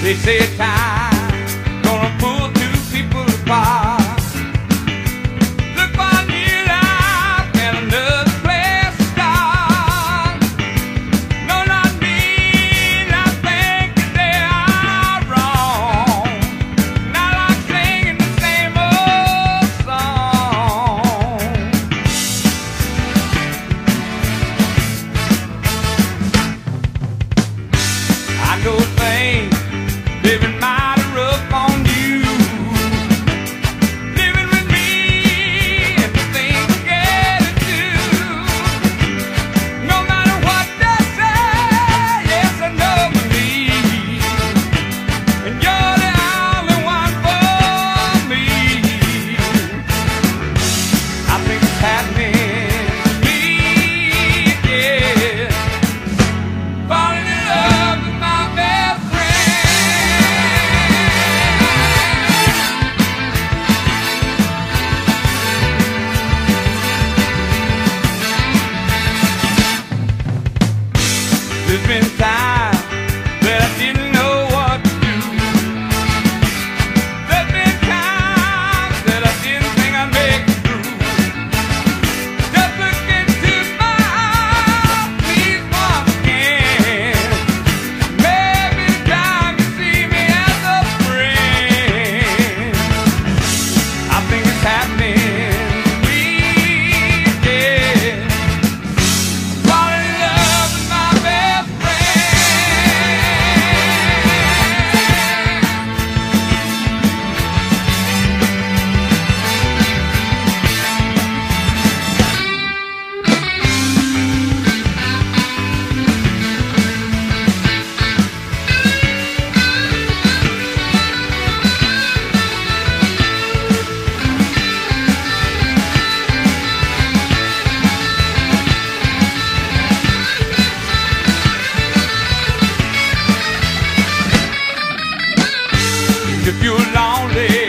They say time gonna pull two people apart. Look for a new life and another place to start. No, not me, I think that they are wrong. Not like singing the same old song. I know things living mighty rough on you. Living with me and the things you get into. No matter what they say, yes, I know me. And you're the only one for me. I think it's happening to me, yeah. Falling in love with my best There's been times that I didn't know what to do. There's been times that I didn't think I'd make it through. Just look into my eyes, please, once again. Maybe it's time to see me as a friend. I think it's happening to me, yeah. Falling in love with my best friend. If you're lonely